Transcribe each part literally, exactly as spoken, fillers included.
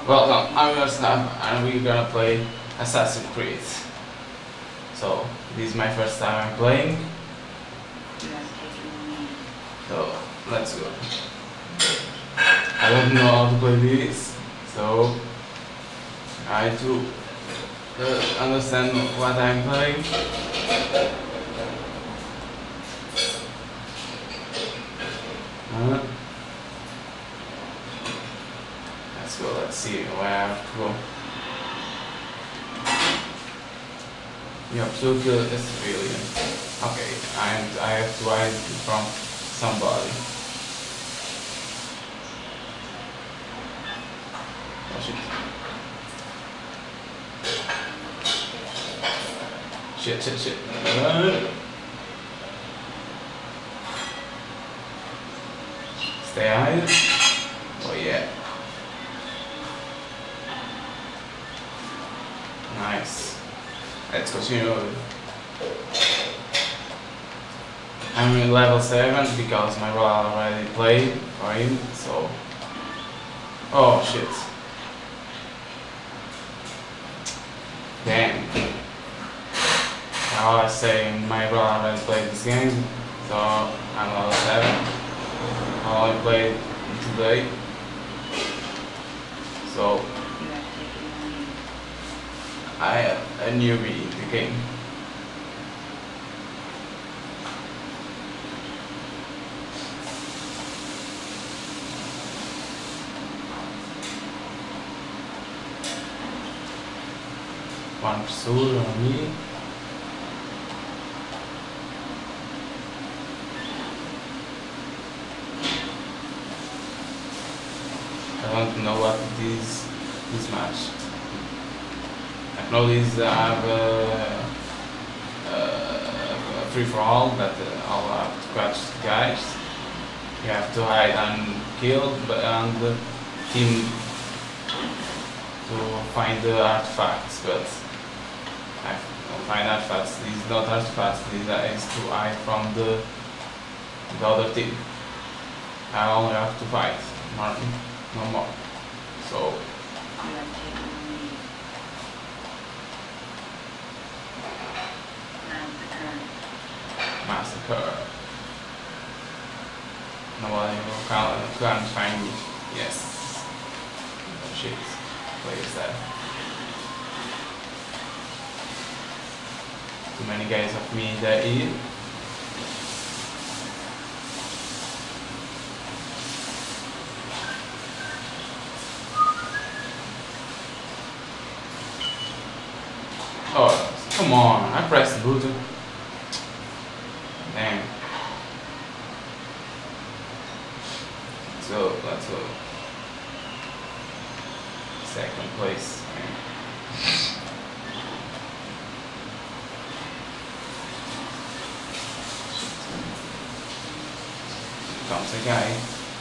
Welcome, I'm your staff and we're gonna play Assassin's Creed. So, this is my first time I'm playing. So, let's go. I don't know how to play this, so I have to uh, understand what I'm playing. Uh, let's go, let's see where I have to go. You have to kill a civilian. Okay, and I have to hide from somebody. Oh shit. Shit, shit, shit. Uh, stay hide. Oh yeah. Nice. Let's continue. I'm in level seven because my brother already played for him, so... Oh shit. Damn. Now I say my brother already played this game, so I'm level seven. I only played today. So... I am a newbie in the game. One pursuit on me. I don't know what it is this match. I know these have uh, uh, a free for all that uh, all have to catch guys. You have to hide and kill, but and the team to find the artifacts. But I don't find artifacts. These are not artifacts. These are is to hide from the the other team. I only have to fight, not no more. So. Massacre. Nobody will can't, can't find me. Yes. Oh shit. Where is that? Too many guys of me there here. Oh, come on. I pressed the button. Damn. So let's go. Second place. Comes a guy.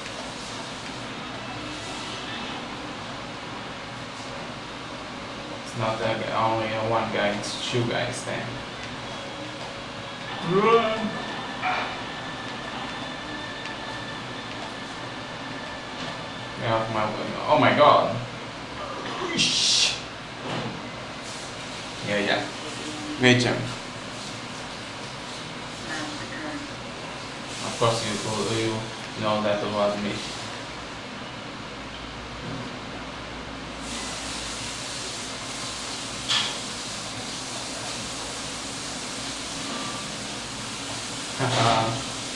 It's not that guy, only one guy, it's two guys then. Run! Get off my window. Oh my god! Yeah, yeah. Great jump. Of course, you, you know that was me. Haha.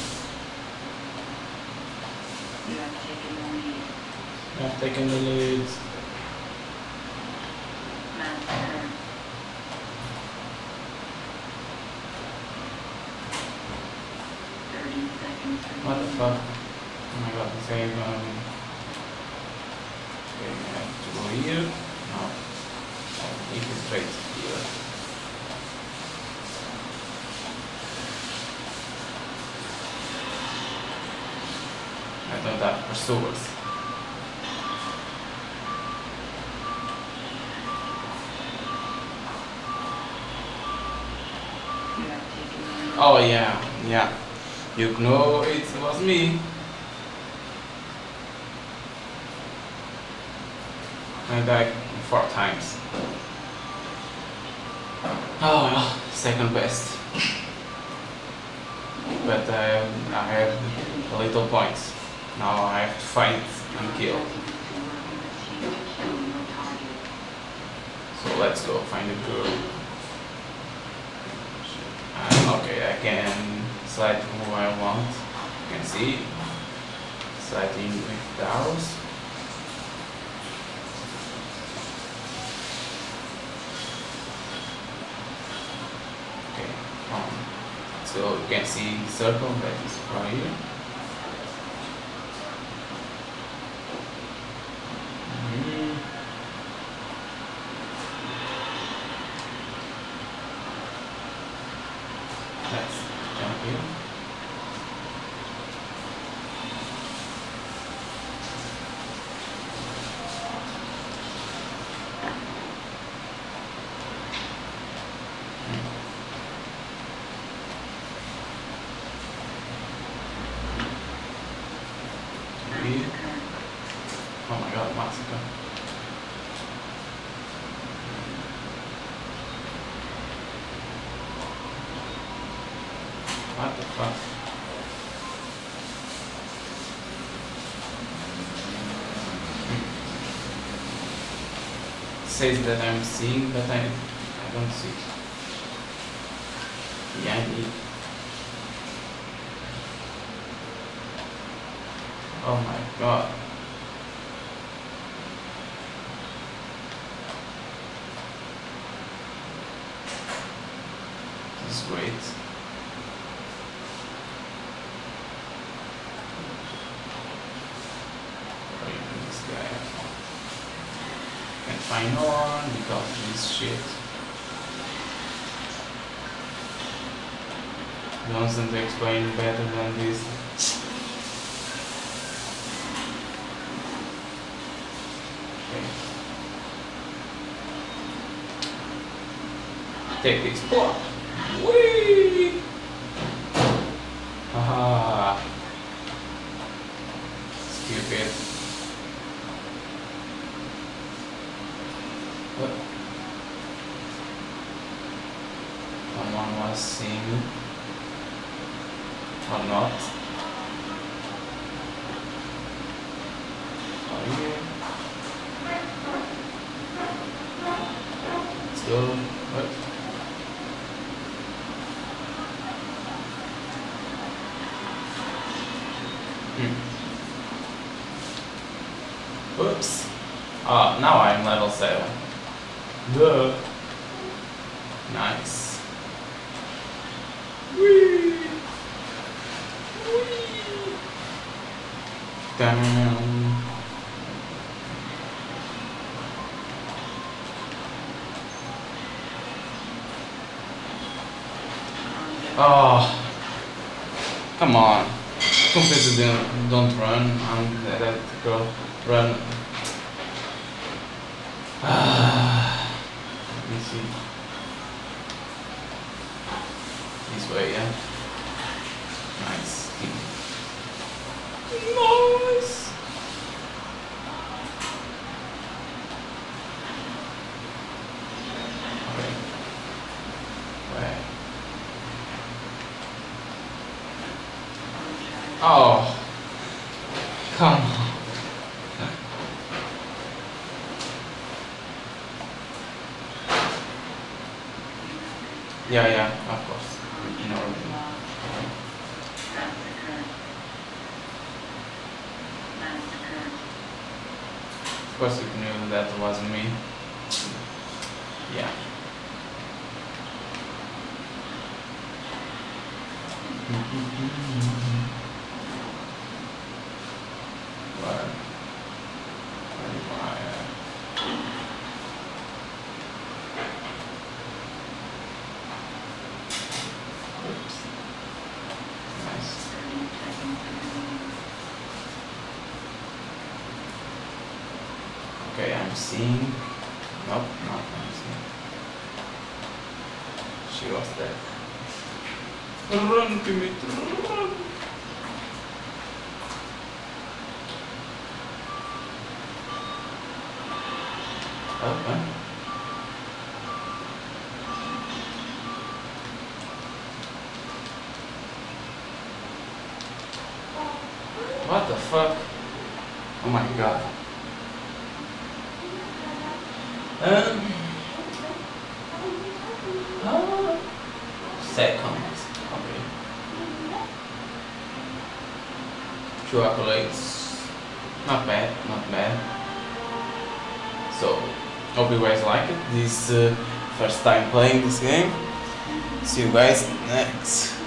I've taken the lead. What the fuck? Oh my god, this guy is gonna be... Okay, I have to go here. No. I need to straight here. I don't have pursuers. Oh yeah, yeah. You know it was me. I died four times. Oh well, second best. But I, I have a little points. Now I have to fight and kill. So let's go find a girl. Um, okay, I can select who I want. You can see. Selecting with the arrows. Okay, um, so you can see the circle that is right here. Mm-hmm. Let's jump here. Oh my god, massacre. What the fuck? It says that I'm seeing, but I, I don't see. Behind me. Oh my god. This is great. This guy. Can't find no one because of this shit. Nonsense to explain better than this. Take this block. Whee! Haha. Stupid. What? Someone was seeing me. Or not. Oh yeah. Let's go. What? Oops. Ah, now I'm level seven. Duh. Nice. Whee! Whee! Damn. Oh. Come on. Completely don't, don't run. I'm that girl. Run. Ah, let me see. This way, yeah. Nice. Nice. Okay. Where? Oh. Come on. Yeah, yeah, of course. In order. Of course you knew that wasn't me. Yeah. Where? Where am I at? Oops. Nice. Okay, I'm seeing. Nope, not I'm seeing. She was there. Run, Timmy, run! Open. What the fuck? Oh my god. Um. Oh. Seconds. Okay. Two accolades. Not bad. Not bad. So, hope you guys like it. This uh, first time playing this game. See you guys next.